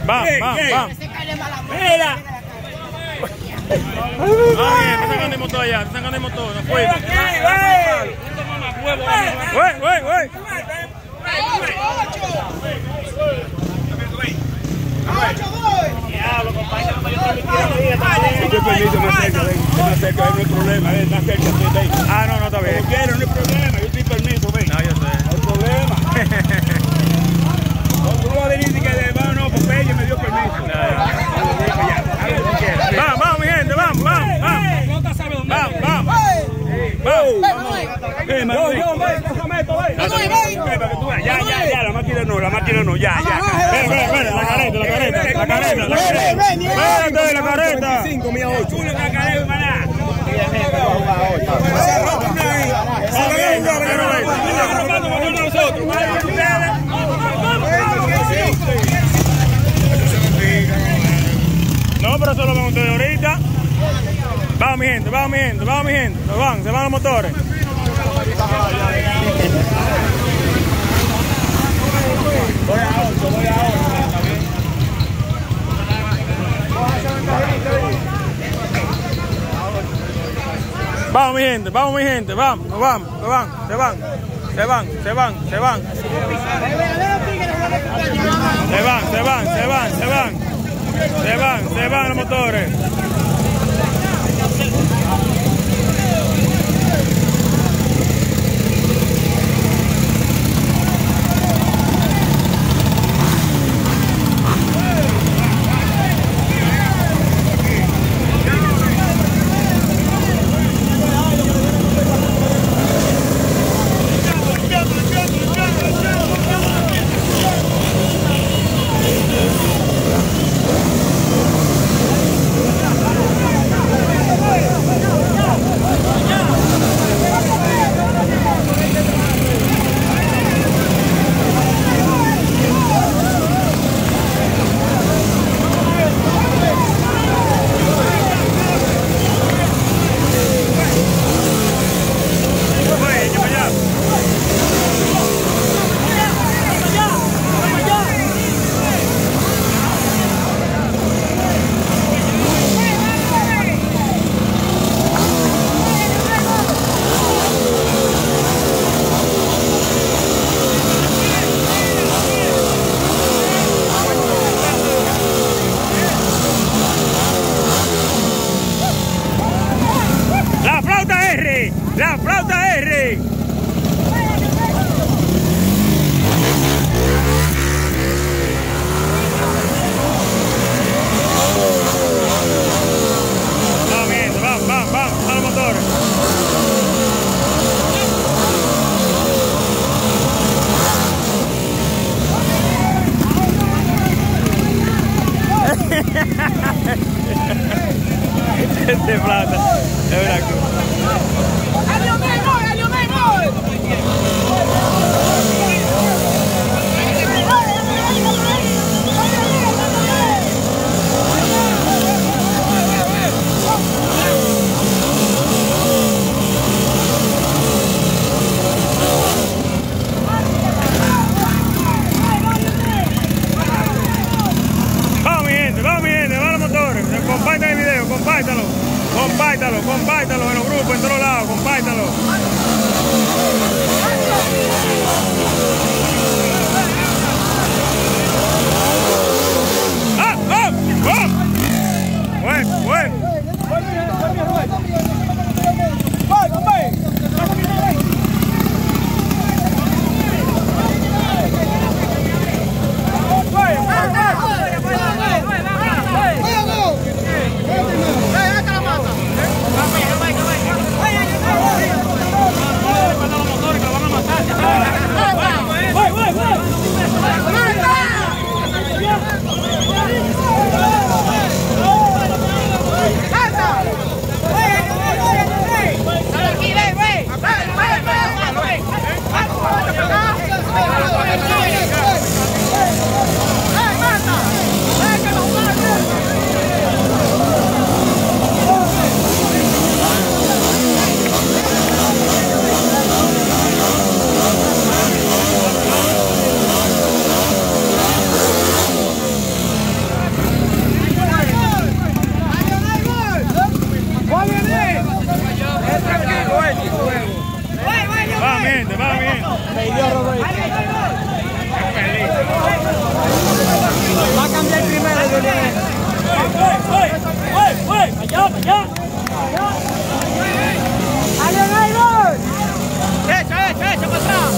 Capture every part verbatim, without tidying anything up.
Vamos, vamos, vamos. Mira. Ah, bien, te sacan de motor allá, te sacan de motor, no fuimos. Güey, güey, güey. Diablo, compañero, yo te quiero ir. Este permiso más cerca, ven. Más cerca, no hay problema, ven, más cerca, ven. Ah, no, no está bien. Como quiero, no hay problema, yo estoy permiso, ven. No, yo sé. No hay problema. Cuando uno va a venir y que de mano, no, Popeye me dio permiso. Vamos, vamos, mi gente, vamos, vamos, vamos. Vamos, vamos. Ven, yo, yo, ven, déjame esto, ven. Ya, ya, ya, la máquina no, la máquina no, ya, ya. Ven, ven, ven, la careta, la careta, la careta, la careta. Espérate, la careta. cinco, mía ocho. La careta, maná. No, pero eso lo vemos ustedes ahorita. Vamos, mi gente, vamos, mi gente, vamos, mi gente. Se van, se van los motores. Voy a ocho, voy a ocho. Vamos, mi gente, vamos, mi gente, vamos, nos vamos, nos van, se van, se van, se van, se van. Se van, se van, se van, se van. Se van, se van los motores. allá, allá. ¡Alguien ahí, voy! Echa, echa, echa para atrás.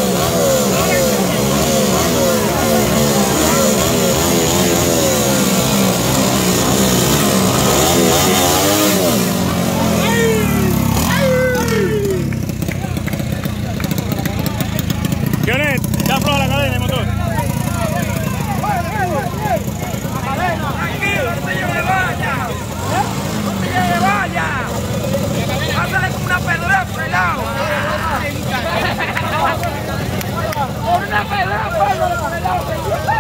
Kenneth, ya afloja la cadena el motor. Tranquilo, no te lleve vaya. No te lleve vaya. Pásale como una pedra por el lado. Por una pedra, pásale por el lado.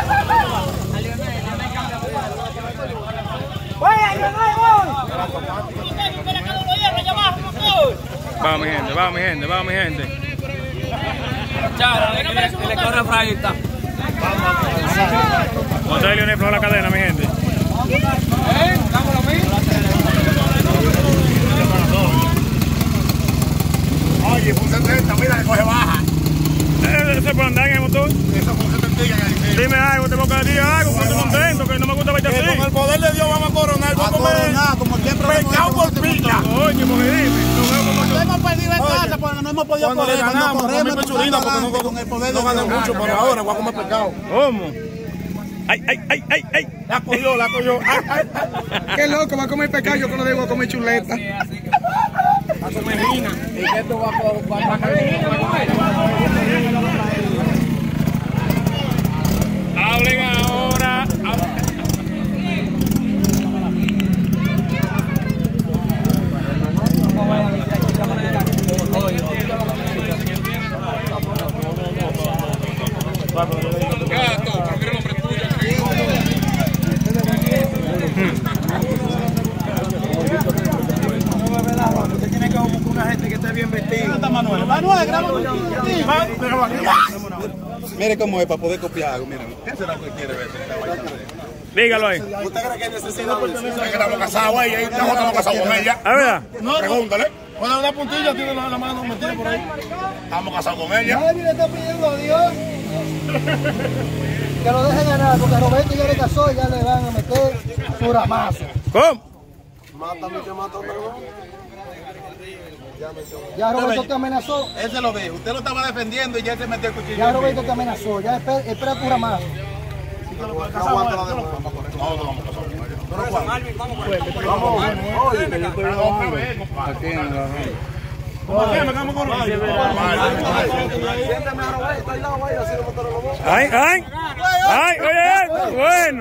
Vamos mi gente, vamos mi gente, vamos mi gente. El corre fragita. Monta Leonel afloja la cadena, mi gente. Oye, fue un setenta, mira que coge baja. ¿Eso es por andar en el motor? Eso fue un setenta que dice. Dime algo, te pongo a decir algo, que estoy contento, que no me gusta verte así. Con el poder de Dios vamos a coronar. Vamos a comer como siempre. pescado por pila. Oye, mujer, dime, no veo como No hemos perdido en casa porque no hemos podido Cuando le correr. ganamos, Cuando comí corremos, pechurina porque no, con el poder no de gané Dios. mucho, pero ahora voy a comer pescado. ¿Cómo? Ay, ay, ay, ay, ay. La cogió, la cogió. Ay, ay, ay. Qué loco, va a comer pescado, yo que no debo comer chuleta. A comer gina. ¿Y qué tú vas a jugar? Hablen ahora. Gato, prefiero el nombre tuyo. Usted tiene que buscar una gente que esté bien vestida. ¿Dónde está Manuel? Manuel, graba un Mire cómo es para poder copiar algo, miren. ¿Qué será que quiere ver? Dígalo ahí. ¿Usted cree que necesita Es que estamos casados, güey. Ahí estamos casados con ella. ¿Es verdad? Pregúntale. Bueno, una puntilla tiene la, la mano metida por ahí. Estamos casados con ella. Nadie le está pidiendo a Dios que lo deje ganar, porque Roberto ya le casó y ya le van a meter su ramazo. ¿Cómo? Mátame que mata Ya Roberto te amenazó. Él se lo dijo. Usted lo estaba defendiendo y ya se metió el cuchillo. Ya Roberto te amenazó. Ya espera, espera tu ramazo. No aguanta la demora. No, no vamos casados con ella. Ay, ay. Ay, oye, bueno.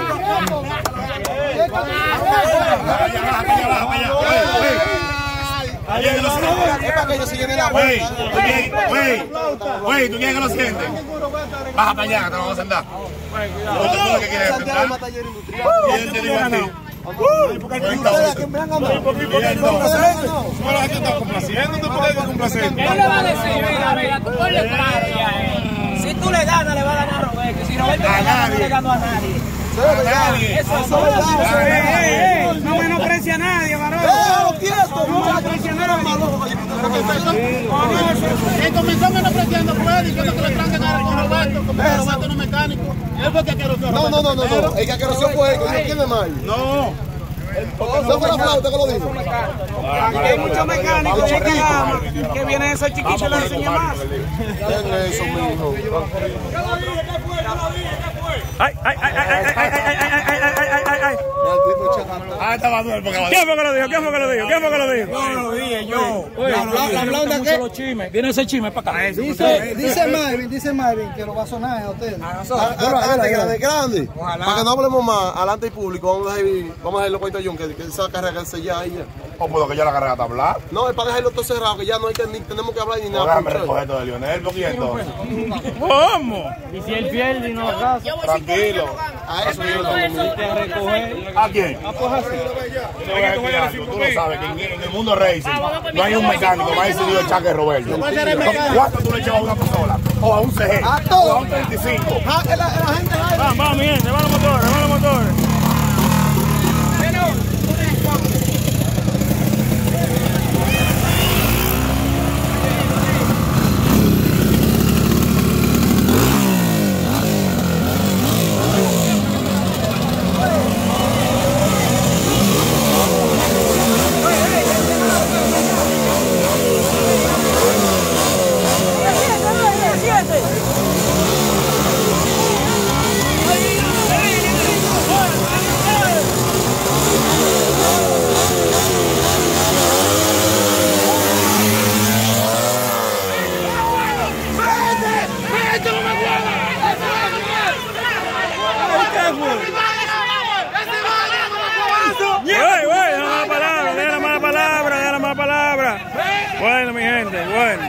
Es para que ellos se lleven la Güey, vuelta. tú quieres, güey, güey, tú quieres que lo sientes. Baja para allá, que te vamos a sentar. Lo que tú lo que quieres es sentar. Y él te digo a ti. Ustedes que me han ganado. No la gente está complaciendo, tú puedes complacer. ¿Qué le va a decir? Venga, venga, tú ponle claro ya, eh. Si tú le ganas, le va a ganar a Roberto. Si Roberto le gana, no le ganó a nadie. Eso es verdad. No menosprecia a nadie, varón. ¡Quieto! No menosprecia a nadie. Quien comenzó menospreciando fue diciendo que le traen de cara con Roberto, como que Roberto no es mecánico. Él fue que aqueroció. No, no, no, no. El que aqueroció fue él, que tiene mal. No. ¿No fue la flauta que lo dijo? Hay muchos mecánicos de Calama que vienen a ser chiquitos y les enseñan más. Eso, mijo. Ay, ay, ay, ay, ay, ay, ay, ay, ay, ay, ay, ay, ay, ay. Ah, estaba duro porque va. ¿Quién fue que lo dijo? ¿Quién fue que lo dijo? ¿Quién fue que lo dijo? Yo lo dije, yo. La blanda que... Viene ese chisme para acá. Dice, dice Marvin, dice Marvin que lo va a sonar a ustedes. Grande, grande. Para que no hablemos más, adelante y público, vamos a dejar, vamos a dejarlo con John, que, que esa carrera se ya ahí ya. O puedo que ya la carrera está hablar. No, es para dejarlo todo cerrado, que ya no hay que ni tenemos que hablar ni nada. Déjame recoger todo de Lionel, porque entonces. ¿Cómo? Y si él pierde y no atrás. Tranquilo. A eso yo lo ¿A quién? Tú lo sabes que en en el mundo racing no hay un mecánico más decidido el Chaque Roberto. ¿Cuánto tú le echas a una pistola? O a un C G. A O todo. a un treinta y cinco. Ah, la, la gente Vamos, vamos, mi gente, vamos los motores, vamos los motores.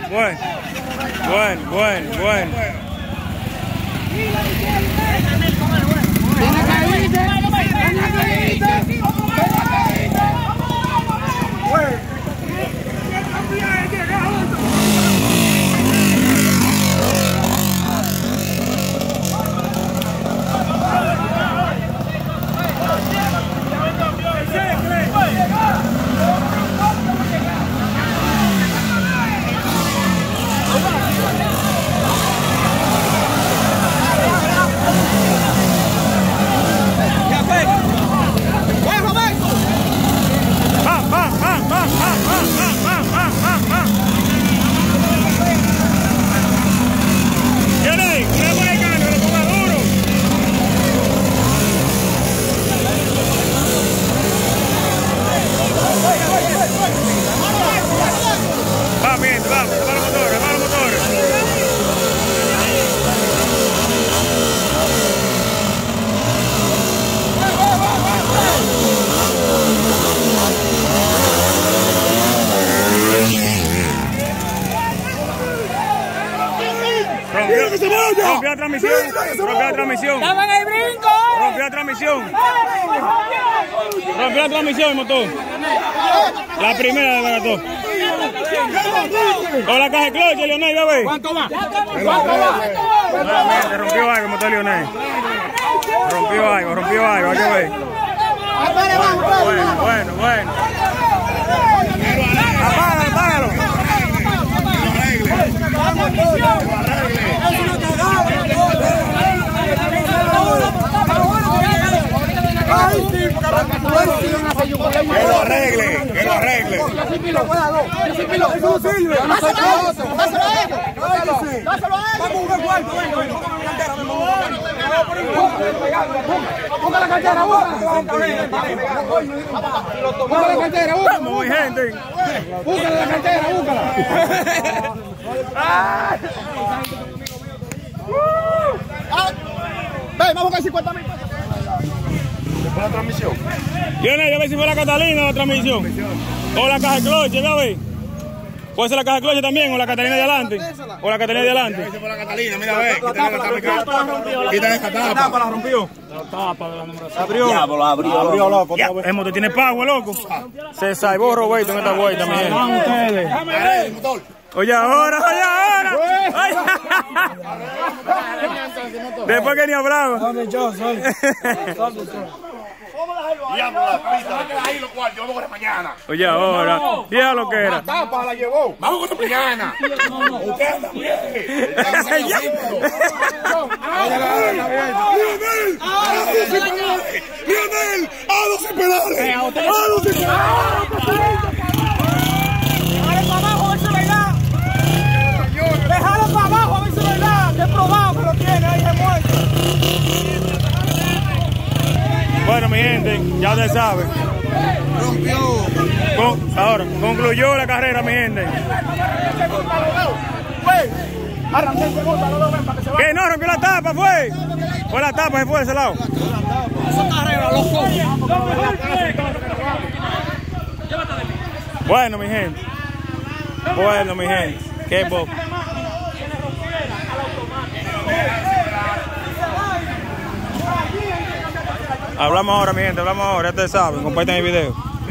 bueno. Bueno, bueno, bueno. Rompió la transmisión. Rompió la transmisión. ¡Daban el brinco! Rompió la transmisión. Rompió la transmisión el motor. La primera de Bagató. Con la caja de cloche, Leonel, ya ves. ¿Cuánto va? Nuevamente rompió algo el motor Leonel. Rompió algo, rompió algo, ya ves. Bueno, bueno, bueno. Apágalo, apágalo. Que lo arregle, que lo arregle. Eso no sirve. Dáselo a él. Busca la cartera, busca la cartera, busca. Muy gente. Búscala la cartera, búscala. Ven, vamos con cincuenta mil pesos. ¿Fue la transmisión? Leonel, ya ves si fue la Catalina la transmisión. O la caja de cloche, ya ves. Puede ser la caja de cloche también, o la Catalina de adelante. O la Catalina de adelante. Esa fue la Catalina, mira, ve. Quítale la tapa. Quítale esa tapa. La tapa la rompió. La tapa de la numeración. Abrió. Diablo, abrió, abrió, loco. Ya, el motor tiene pago, loco. Se salvó Roberto en esta vuelta, mi gente. Van ustedes. El motor. Oye ahora, oye ahora. Oye. Después que ni hablaba. Diablo, la pista. Ahí lo cual, yo lo voy a mañana. Oye ahora. Ya lo que era. La tapa la llevó. Vamos con la mañana. Usted también. Lionel, a los pedales. A los pedales. Déjalo para abajo a ver si es verdad. Que probado que lo tiene, ahí se muere. Bueno, mi gente, ya ustedes saben. Rompió. Con, ahora, concluyó la carrera, mi gente. ¿Qué? No, rompió la tapa, fue. Fue la tapa, se fue de ese lado. Bueno, mi gente. Bueno, mi gente. Qué bobo. Hablamos ahora, mi gente, hablamos ahora. Ya ustedes saben, compartan el video.